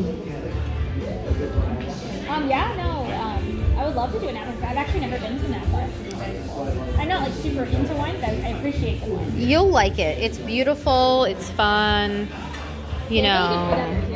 Yeah, no, I would love to do a Napa. I've actually never been to Napa. I'm not like super into wine, but I appreciate the wine. You'll like it. It's beautiful. It's fun. You know.